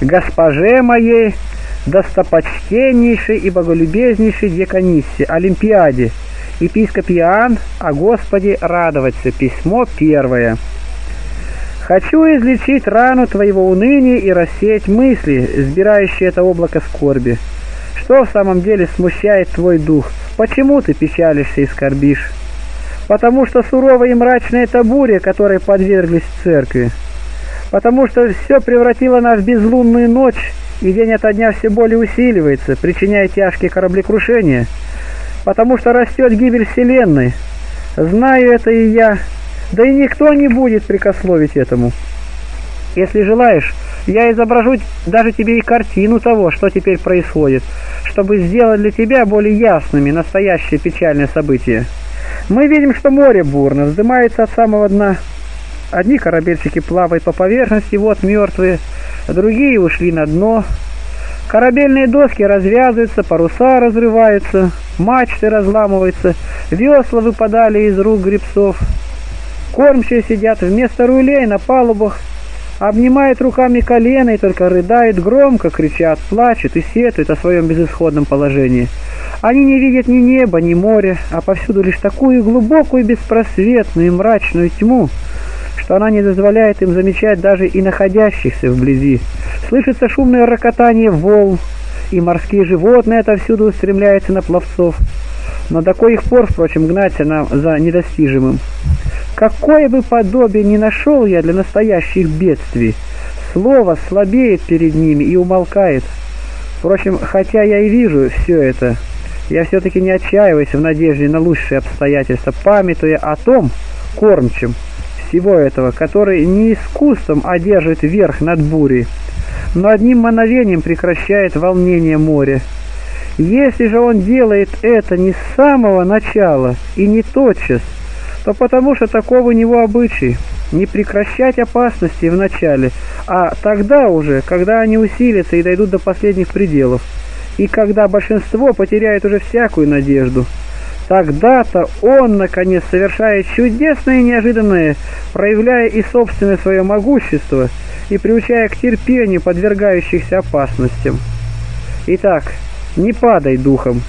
госпоже моей, достопочтеннейшей и боголюбезнейшей Деканиссе, Олимпиаде, епископ Иоанн, о Господе радоваться. Письмо 1. Хочу излечить рану твоего уныния и рассеять мысли, сбирающие это облако скорби. Что в самом деле смущает твой дух? Почему ты печалишься и скорбишь? Потому что суровая и мрачная эта буря, которой подверглись в церкви. Потому что все превратило нас в безлунную ночь, и день ото дня все более усиливается, причиняя тяжкие кораблекрушения. Потому что растет гибель вселенной. Знаю это и я, да и никто не будет прикословить этому. Если желаешь, я изображу даже тебе и картину того, что теперь происходит, чтобы сделать для тебя более ясными настоящее печальное событие. Мы видим, что море бурно вздымается от самого дна. Одни корабельщики плавают по поверхности, вот мертвые, другие ушли на дно. Корабельные доски развязываются, паруса разрываются, мачты разламываются, весла выпадали из рук гребцов. Кормчие сидят вместо рулей на палубах, обнимают руками колено и только рыдают громко, кричат, плачут и сетуют о своем безысходном положении. Они не видят ни неба, ни моря, а повсюду лишь такую глубокую, беспросветную и мрачную тьму, что она не дозволяет им замечать даже и находящихся вблизи. Слышится шумное рокотание волн, и морские животные отовсюду устремляются на пловцов. Но до коих пор, впрочем, гнаться нам за недостижимым? Какое бы подобие ни нашел я для настоящих бедствий, слово слабеет перед ними и умолкает. Впрочем, хотя я и вижу все это, я все-таки не отчаиваюсь в надежде на лучшие обстоятельства, памятуя о том кормчем всего этого, который не искусством одержит верх над бурей, но одним мановением прекращает волнение моря. Если же он делает это не с самого начала и не тотчас, то потому что таков у него обычай не прекращать опасности в начале, а тогда уже, когда они усилятся и дойдут до последних пределов, и когда большинство потеряет уже всякую надежду, тогда-то он, наконец, совершает чудесное и неожиданное, проявляя и собственное свое могущество и приучая к терпению подвергающихся опасностям. Итак, не падай духом.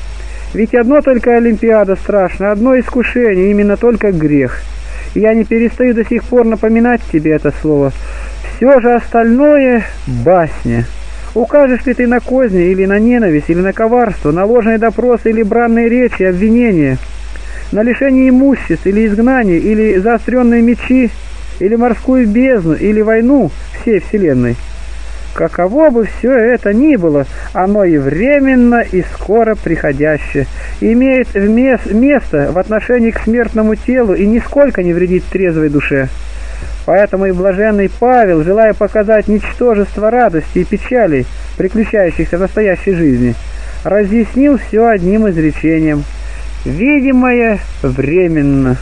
Ведь одно только Олимпиада страшно, одно искушение, именно только грех. И я не перестаю до сих пор напоминать тебе это слово. Все же остальное – басня. Укажешь ли ты на козни, или на ненависть, или на коварство, на ложные допросы, или бранные речи, обвинения, на лишение имуществ, или изгнание, или заостренные мечи, или морскую бездну, или войну всей вселенной? Каково бы все это ни было, оно и временно, и скоро приходящее, имеет место в отношении к смертному телу и нисколько не вредит трезвой душе. Поэтому и блаженный Павел, желая показать ничтожество радости и печалей, приключающихся в настоящей жизни, разъяснил все одним изречением: «Видимое временно».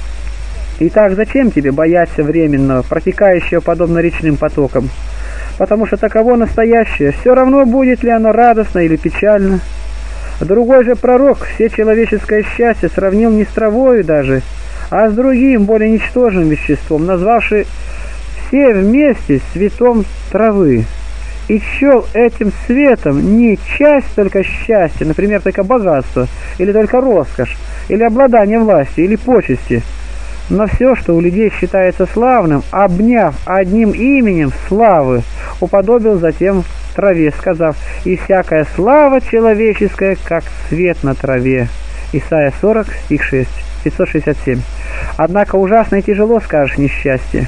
Итак, зачем тебе бояться временного, протекающего подобно речным потокам? Потому что таково настоящее, все равно, будет ли оно радостно или печально. Другой же пророк все человеческое счастье сравнил не с травою даже, а с другим, более ничтожным веществом, назвавший все вместе цветом травы, и счел этим цветом не часть только счастья, например, только богатство, или только роскошь, или обладание властью, или почести, но все, что у людей считается славным, обняв одним именем славы, уподобил затем траве, сказав: «И всякая слава человеческая, как цвет на траве». Исайя 40, стих 6, 567. Однако ужасно и тяжело, скажешь, несчастье.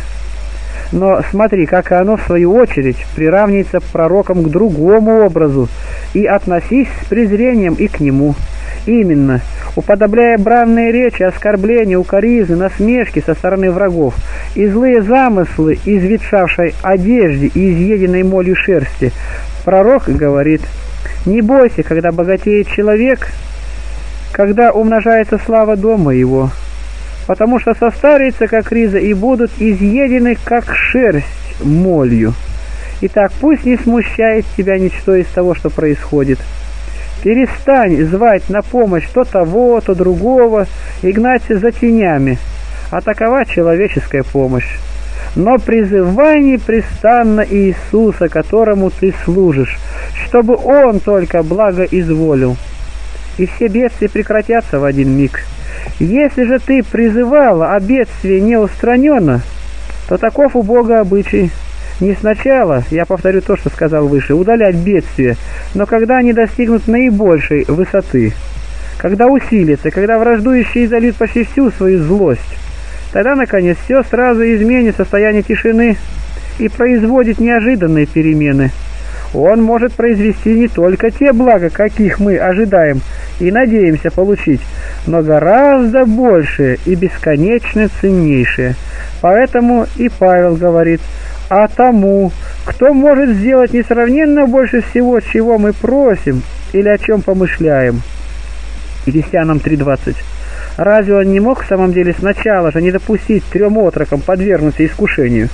Но смотри, как и оно, в свою очередь, приравнивается пророком к другому образу, и относись с презрением и к нему. Именно, уподобляя бранные речи, оскорбления, укоризны, насмешки со стороны врагов и злые замыслы из ветшавшей одежды и изъеденной молью шерсти, пророк говорит: «Не бойся, когда богатеет человек, когда умножается слава дома его, потому что состарятся, как риза, и будут изъедены, как шерсть, молью. Итак, пусть не смущает тебя ничто из того, что происходит. Перестань звать на помощь то того, то другого и гнаться за тенями, а такова человеческая помощь. но призывай непрестанно Иисуса, которому ты служишь, чтобы Он только благо изволил, и все бедствия прекратятся в один миг. Если же ты призывала, а бедствие не устранено, то таков у Бога обычай. Не сначала, я повторю то, что сказал выше, удалять бедствия, но когда они достигнут наибольшей высоты, когда усилится, когда враждующие изольют почти всю свою злость, тогда, наконец, все сразу изменит состояние тишины и производит неожиданные перемены. Он может произвести не только те блага, каких мы ожидаем и надеемся получить, но гораздо большее и бесконечно ценнейшее. Поэтому и Павел говорит: «А тому, кто может сделать несравненно больше всего, чего мы просим или о чем помышляем». Ефесянам 3:20. Разве он не мог в самом деле сначала же не допустить 3 отрокам подвергнуться искушению?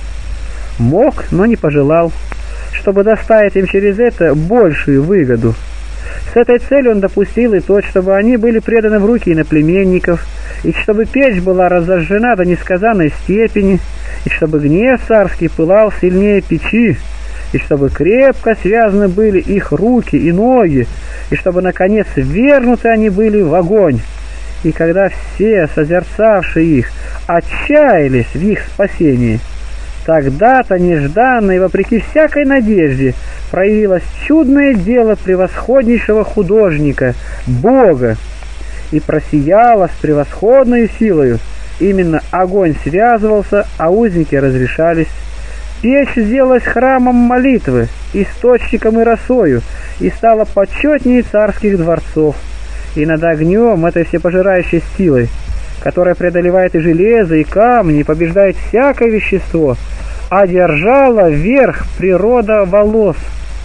Мог, но не пожелал, чтобы доставить им через это большую выгоду. С этой целью он допустил и то, чтобы они были преданы в руки иноплеменников, и чтобы печь была разожжена до несказанной степени, и чтобы гнев царский пылал сильнее печи, и чтобы крепко связаны были их руки и ноги, и чтобы, наконец, ввергнуты они были в огонь. И когда все, созерцавшие их, отчаялись в их спасении, тогда-то нежданно и вопреки всякой надежде проявилось чудное дело превосходнейшего художника, Бога, и просияло с превосходной силою. Именно огонь связывался, а узники разрешались. Печь сделалась храмом молитвы, источником и росою, и стала почетнее царских дворцов. И над огнем этой всепожирающей силой, которая преодолевает и железо, и камни, и побеждает всякое вещество, одержала верх природа волос.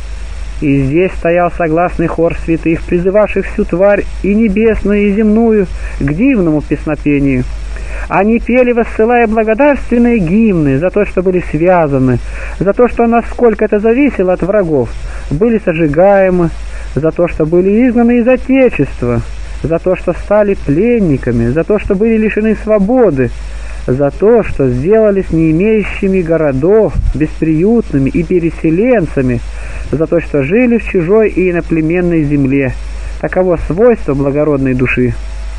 И здесь стоял согласный хор святых, призывавших всю тварь, и небесную, и земную, к дивному песнопению. Они пели, воссылая благодарственные гимны за то, что были связаны, за то, что, насколько это зависело от врагов, были сожигаемы, за то, что были изгнаны из Отечества, за то, что стали пленниками, за то, что были лишены свободы, за то, что сделались не имеющими городов, бесприютными и переселенцами, за то, что жили в чужой и иноплеменной земле. Таково свойство благородной души.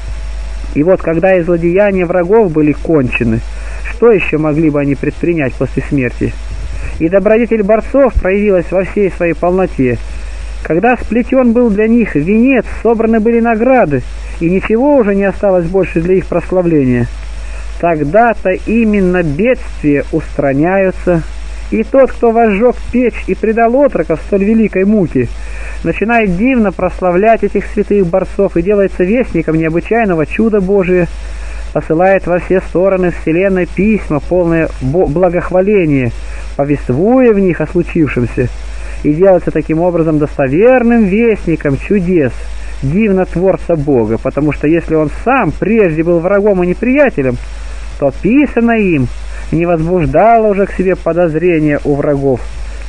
И вот, когда и злодеяния врагов были кончены, что еще могли бы они предпринять после смерти? И добродетель борцов проявилась во всей своей полноте. Когда сплетен был для них венец, собраны были награды, и ничего уже не осталось больше для их прославления, тогда-то именно бедствия устраняются, и тот, кто возжег печь и предал отроков столь великой муки, начинает дивно прославлять этих святых борцов и делается вестником необычайного чуда Божия, посылает во все стороны вселенной письма, полное благохваления, повествуя в них о случившемся, и делается таким образом достоверным вестником чудес, дивнотворца Бога, потому что если он сам прежде был врагом и неприятелем, то писанное им не возбуждало уже к себе подозрения у врагов.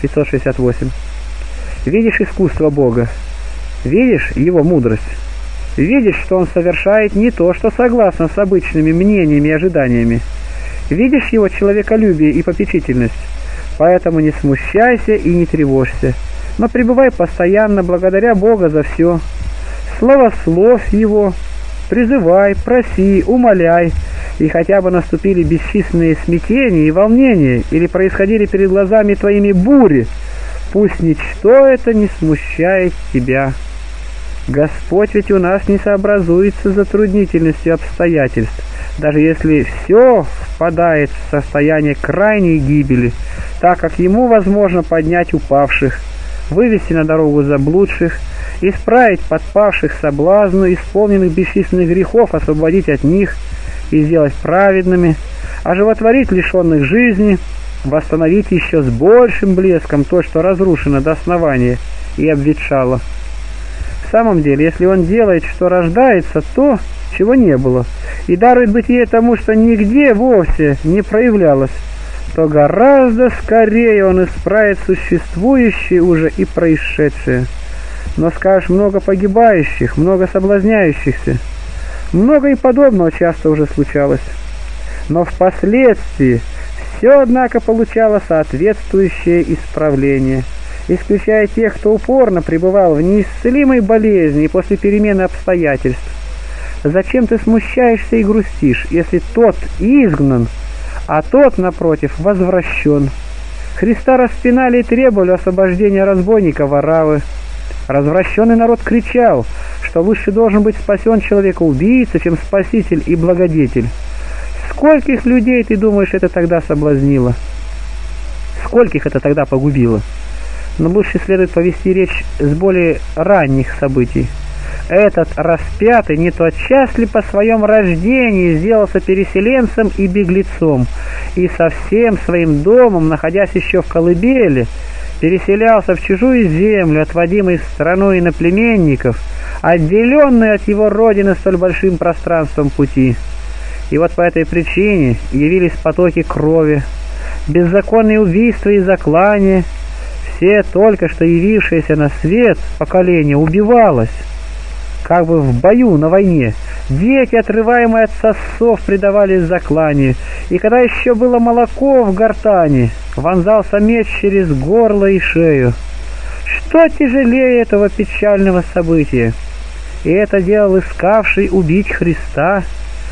568. Видишь искусство Бога, видишь его мудрость, видишь, что он совершает не то, что согласно с обычными мнениями и ожиданиями, видишь его человеколюбие и попечительность, поэтому не смущайся и не тревожься, но пребывай постоянно благодаря Бога за все, славословь его, призывай, проси, умоляй, и хотя бы наступили бесчисленные смятения и волнения, или происходили перед глазами твоими бури, пусть ничто это не смущает тебя. Господь ведь у нас не сообразуется с затруднительностью обстоятельств, даже если все впадает в состояние крайней гибели, так как Ему возможно поднять упавших, вывести на дорогу заблудших, исправить подпавших соблазну, исполненных бесчисленных грехов, освободить от них и сделать праведными, оживотворить лишенных жизни, восстановить еще с большим блеском то, что разрушено до основания и обветшало. В самом деле, если он делает, что рождается то, чего не было, и дарует бытие тому, что нигде вовсе не проявлялось, то гораздо скорее он исправит существующее уже и происшедшее. Но скажешь, много погибающих, много соблазняющихся, много и подобного часто уже случалось. Но впоследствии все, однако, получало соответствующее исправление, исключая тех, кто упорно пребывал в неисцелимой болезни после перемены обстоятельств. Зачем ты смущаешься и грустишь, если тот изгнан, а тот, напротив, возвращен? Христа распинали и требовали освобождения разбойника Вараввы. Развращенный народ кричал, что лучше должен быть спасен человека-убийца, чем спаситель и благодетель. Скольких людей, ты думаешь, это тогда соблазнило? Скольких это тогда погубило? Но лучше следует повести речь с более ранних событий. Этот распятый не тотчас ли по своем рождении сделался переселенцем и беглецом, и со всем своим домом, находясь еще в колыбели, переселялся в чужую землю, отводимый в страну иноплеменников, отделенный от его родины столь большим пространством пути. И вот по этой причине явились потоки крови, беззаконные убийства и заклания. Все только что явившееся на свет поколение убивалось, как бы в бою на войне. Дети, отрываемые от сосов, предавались закланию, и когда еще было молоко в гортани, вонзался меч через горло и шею. Что тяжелее этого печального события? И это делал искавший убить Христа,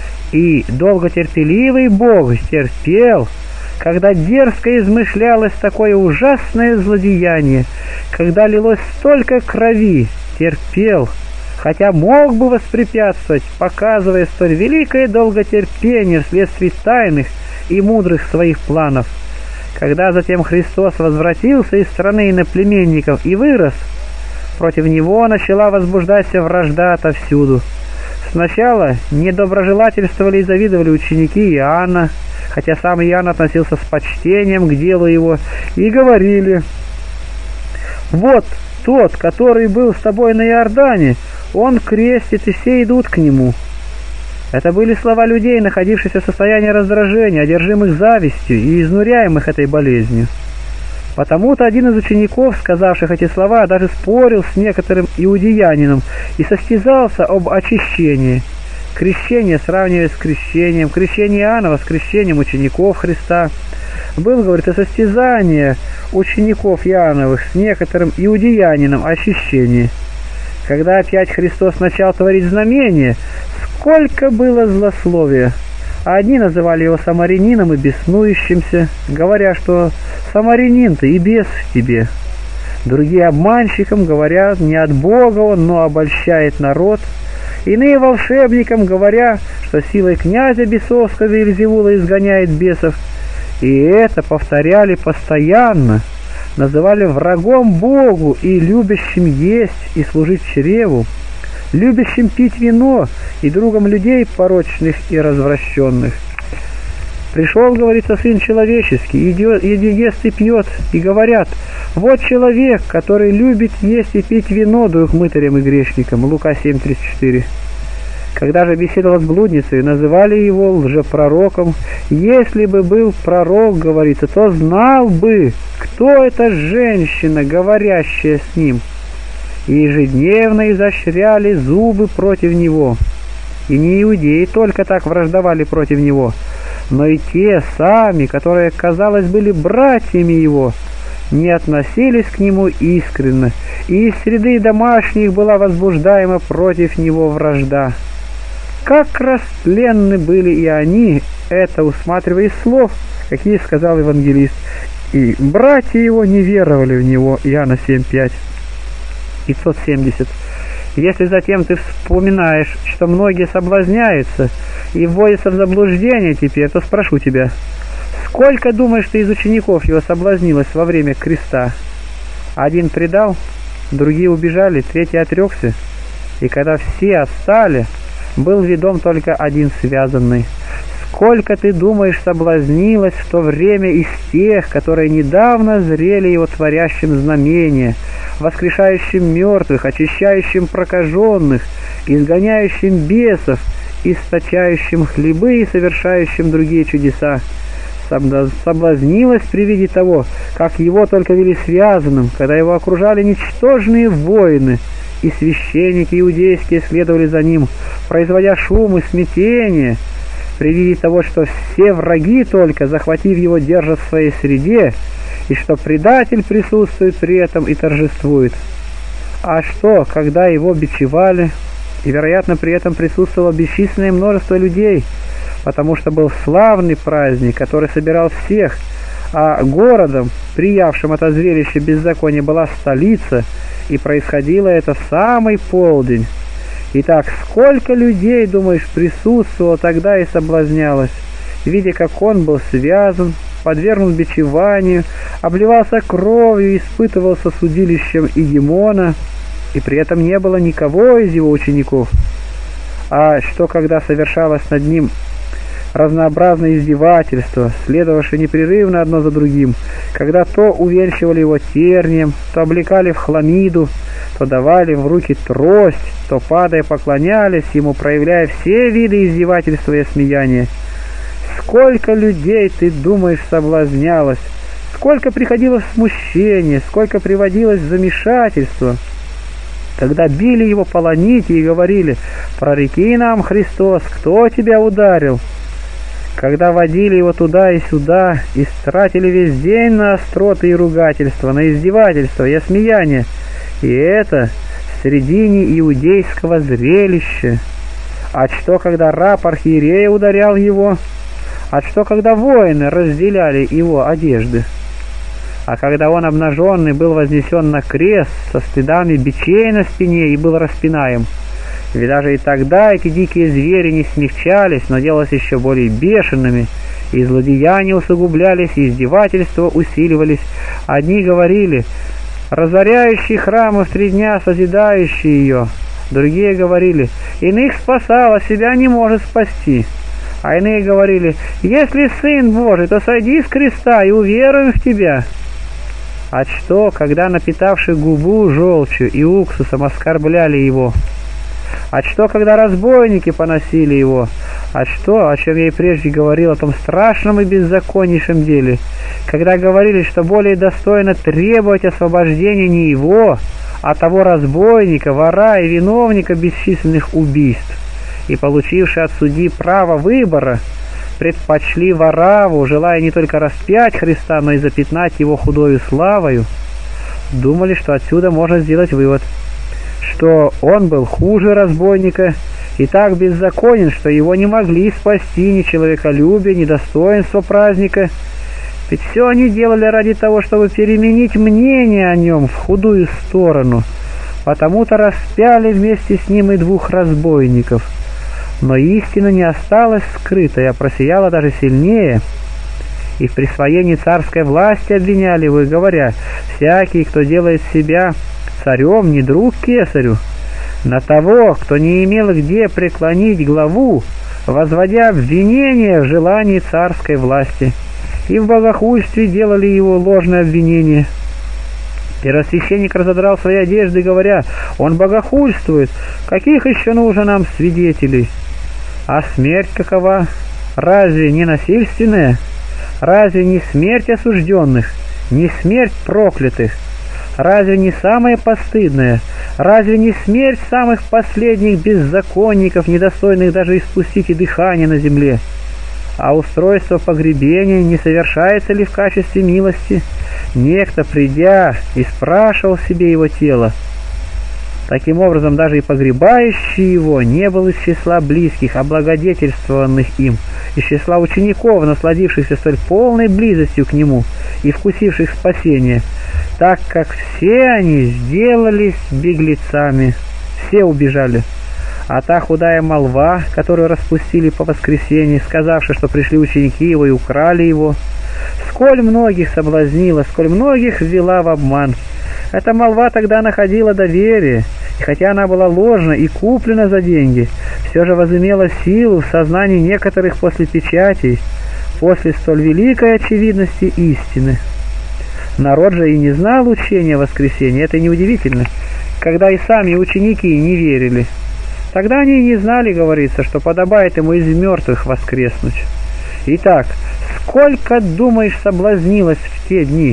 и долготерпеливый Бог терпел, когда дерзко измышлялось такое ужасное злодеяние, когда лилось столько крови, терпел, хотя мог бы воспрепятствовать, показывая столь великое долготерпение вследствие тайных и мудрых своих планов. Когда затем Христос возвратился из страны иноплеменников и вырос, против него начала возбуждаться вражда отовсюду. Сначала недоброжелательствовали и завидовали ученики Иоанна, хотя сам Иоанн относился с почтением к делу его, и говорили: «Вот тот, который был с тобой на Иордане, он крестит, и все идут к нему». Это были слова людей, находившихся в состоянии раздражения, одержимых завистью и изнуряемых этой болезнью. Потому-то один из учеников, сказавших эти слова, даже спорил с некоторым иудеянином и состязался об очищении. Крещение сравнивая с крещением, крещение Иоаннова с крещением учеников Христа. Было, говорит, и состязание учеников Иоанновых с некоторым иудеянином о очищении. Когда опять Христос начал творить знамения, сколько было злословия! Одни называли его самарянином и беснующимся, говоря, что самарянин ты и бес в тебе. Другие обманщикам говорят, не от Бога он, но обольщает народ. Иные волшебникам говоря, что силой князя бесовского Вельзевула изгоняет бесов. И это повторяли постоянно, называли врагом Богу и любящим есть и служить чреву, любящим пить вино и другом людей порочных и развращенных. Пришел, говорится, Сын Человеческий, ест и пьет, и говорят: вот человек, который любит есть и пить вино друг мытарям и грешникам. Лука 7:34. Когда же беседовал с блудницей, называли его лжепророком. Если бы был пророк, говорится, то знал бы, кто эта женщина, говорящая с ним. И ежедневно изощряли зубы против него. И не иудеи только так враждовали против него, но и те сами, которые, казалось, были братьями его, не относились к нему искренно, и из среды домашних была возбуждаема против него вражда. Как растленны были и они, это усматривая из слов, какие сказал евангелист, и братья его не веровали в него. Иоанна 7:5. 570. Если затем ты вспоминаешь, что многие соблазняются и вводятся в заблуждение теперь, то спрошу тебя: сколько, думаешь, ты из учеников его соблазнилось во время креста? Один предал, другие убежали, третий отрекся, и когда все отстали, был ведом только один связанный. Сколько, ты думаешь, соблазнилось в то время из тех, которые недавно зрели его творящим знамения, воскрешающим мертвых, очищающим прокаженных, изгоняющим бесов, источающим хлебы и совершающим другие чудеса. Соблазнилась при виде того, как его только вели связанным, когда его окружали ничтожные воины, и священники иудейские следовали за ним, производя шум и смятение. при виде того, что все враги только, захватив его, держат в своей среде, и что предатель присутствует при этом и торжествует. А что, когда его бичевали, и, вероятно, при этом присутствовало бесчисленное множество людей, потому что был славный праздник, который собирал всех, а городом, приявшим это зрелище беззакония, была столица, и происходило это в самый полдень. Итак, сколько людей, думаешь, присутствовало тогда и соблазнялось, видя, как он был связан, подвергнут бичеванию, обливался кровью и испытывался судилищем Игемона, и при этом не было никого из его учеников. А что, когда совершалось над ним разнообразные издевательства, следовавшие непрерывно одно за другим, когда то увенчивали его тернием, то облекали в хламиду, то давали в руки трость, то, падая, поклонялись ему, проявляя все виды издевательства и осмеяния. Сколько людей, ты думаешь, соблазнялось, сколько приходило в смущение, сколько приводилось в замешательство, когда били его полоники и говорили: «Прореки нам, Христос, кто тебя ударил?» Когда водили его туда и сюда, и стратили весь день на остроты и ругательства, на издевательства и осмеяния, и это в середине иудейского зрелища. А что, когда раб архиерея ударял его? А что, когда воины разделяли его одежды? А когда он обнаженный был вознесен на крест со следами бичей на спине и был распинаем? Ведь даже и тогда эти дикие звери не смягчались, но делались еще более бешеными, и злодеяния усугублялись, и издевательства усиливались. Одни говорили: «Разоряющий храмы в 3 дня, созидающий ее». Другие говорили: «Иных спасал, а себя не может спасти». А иные говорили: «Если Сын Божий, то сойди с креста и уверуем в Тебя». А что, когда напитавши губу желчью и уксусом оскорбляли его? А что, когда разбойники поносили его? А что, о чем я и прежде говорил, о том страшном и беззаконнейшем деле, когда говорили, что более достойно требовать освобождения не его, а того разбойника, вора и виновника бесчисленных убийств, и получившие от судьи право выбора, предпочли Вараву, желая не только распять Христа, но и запятнать его худою славою, думали, что отсюда можно сделать вывод, что он был хуже разбойника и так беззаконен, что его не могли спасти ни человеколюбие, ни достоинство праздника. Ведь все они делали ради того, чтобы переменить мнение о нем в худую сторону, потому-то распяли вместе с ним и 2 разбойников. Но истина не осталась скрытой, а просияла даже сильнее, и в присвоении царской власти обвиняли его, говоря: «Всякий, кто делает себя царем, не друг кесарю, на того, кто не имел где преклонить главу, возводя обвинение в желании царской власти». И в богохульстве делали его ложное обвинение. Первосвященник разодрал свои одежды, говоря: «Он богохульствует, каких еще нужно нам свидетелей?» А смерть какова? Разве не насильственная? Разве не смерть осужденных? Не смерть проклятых? Разве не самое постыдное? Разве не смерть самых последних беззаконников, недостойных даже испустить и дыхание на земле? А устройство погребения не совершается ли в качестве милости? Некто, придя, и спрашивал себе его тело. Таким образом, даже и погребающий его не был из числа близких, облагодетельствованных им, из числа учеников, насладившихся столь полной близостью к нему и вкусивших спасения, так как все они сделались беглецами, все убежали. А та худая молва, которую распустили по воскресенье, сказавши, что пришли ученики его и украли его, сколь многих соблазнила, сколь многих ввела в обман. Эта молва тогда находила доверие, и хотя она была ложна и куплена за деньги, все же возымела силу в сознании некоторых после печатей, после столь великой очевидности истины. Народ же и не знал учения воскресения, это неудивительно, когда и сами ученики не верили. Тогда они и не знали, говорится, что подобает ему из мертвых воскреснуть. Итак, сколько, думаешь, соблазнилось в те дни?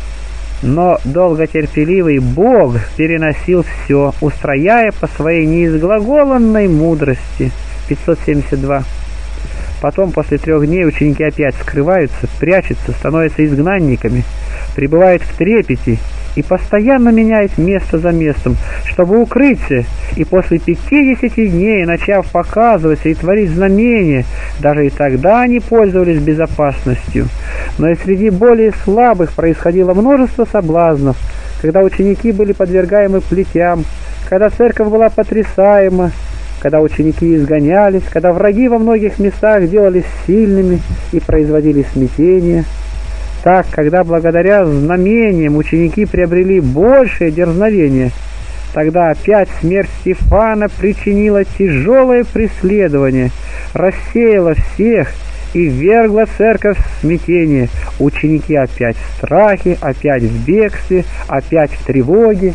Но долготерпеливый Бог переносил все, устрояя по своей неизглаголанной мудрости. 572. Потом, после 3 дней, ученики опять скрываются, прячутся, становятся изгнанниками, пребывают в трепете и постоянно меняют место за местом, чтобы укрыться, и после 50 дней, начав показываться и творить знамения, даже и тогда они пользовались безопасностью. Но и среди более слабых происходило множество соблазнов, когда ученики были подвергаемы плетям, когда церковь была потрясаема, когда ученики изгонялись, когда враги во многих местах делались сильными и производили смятение. Так, когда благодаря знамениям ученики приобрели большее дерзновение, тогда опять смерть Стефана причинила тяжелое преследование, рассеяла всех и ввергла церковь в смятение. Ученики опять в страхе, опять в бегстве, опять в тревоге.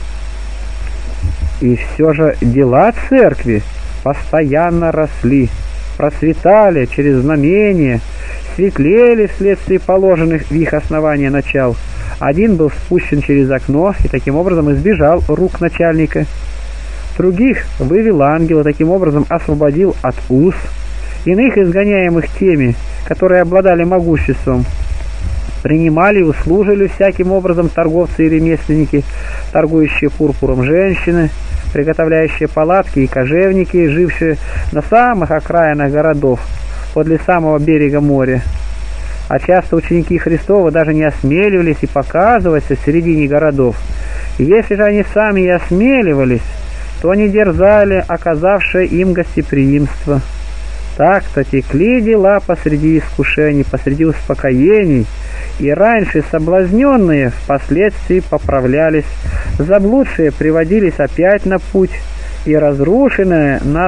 И все же дела церкви постоянно росли, процветали через знамения, светлели вследствие положенных в их основание начал. Один был спущен через окно и таким образом избежал рук начальника. Других вывел ангел и таким образом освободил от уз. Иных, изгоняемых теми, которые обладали могуществом, принимали и услужили всяким образом торговцы и ремесленники, торгующие пурпуром женщины, приготовляющие палатки и кожевники, жившие на самых окраинах городов, подле самого берега моря. А часто ученики Христовы даже не осмеливались и показываться в середине городов. И если же они сами и осмеливались, то они дерзали, оказавшее им гостеприимство. Так-то текли дела посреди искушений, посреди успокоений, и раньше соблазненные впоследствии поправлялись, заблудшие приводились опять на путь, и разрушенное до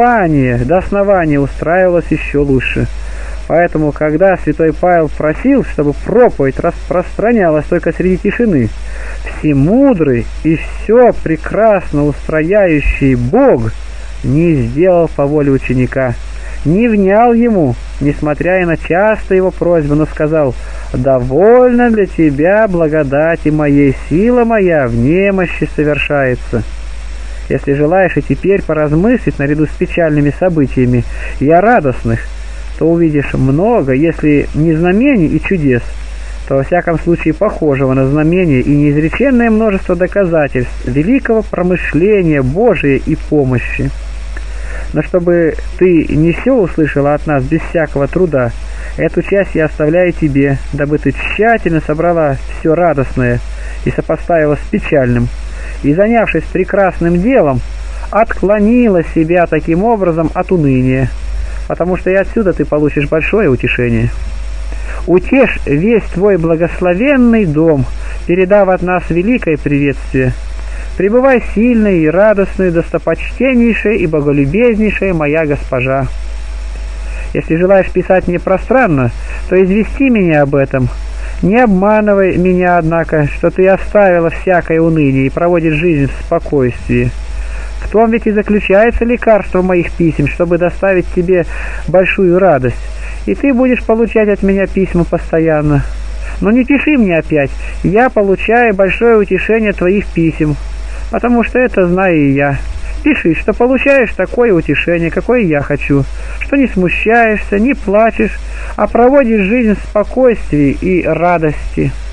основания устраивалось еще лучше. Поэтому, когда святой Павел просил, чтобы проповедь распространялась только среди тишины, всемудрый и все прекрасно устрояющий Бог не сделал по воле ученика, не внял ему, несмотря и на часто его просьбы, но сказал: «Довольно для тебя благодати моей, сила моя в немощи совершается». Если желаешь и теперь поразмыслить наряду с печальными событиями и о радостных, то увидишь много, если не знамений и чудес, то во всяком случае похожего на знамение и неизреченное множество доказательств великого промышления Божия и помощи. Но чтобы ты не все услышала от нас без всякого труда, эту часть я оставляю тебе, дабы ты тщательно собрала все радостное и сопоставила с печальным, и, занявшись прекрасным делом, отклонила себя таким образом от уныния, потому что и отсюда ты получишь большое утешение. Утешь весь твой благословенный дом, передав от нас великое приветствие. Пребывай сильной и радостной, достопочтеннейшая и боголюбезнейшая моя госпожа. Если желаешь писать мне пространно, то извести меня об этом. Не обманывай меня, однако, что ты оставила всякое уныние и проводишь жизнь в спокойствии. В том ведь и заключается лекарство моих писем, чтобы доставить тебе большую радость, и ты будешь получать от меня письма постоянно. Но не пиши мне опять, я получаю большое утешение твоих писем, потому что это знаю и я. Пиши, что получаешь такое утешение, какое я хочу, что не смущаешься, не плачешь, а проводишь жизнь в спокойствии и радости.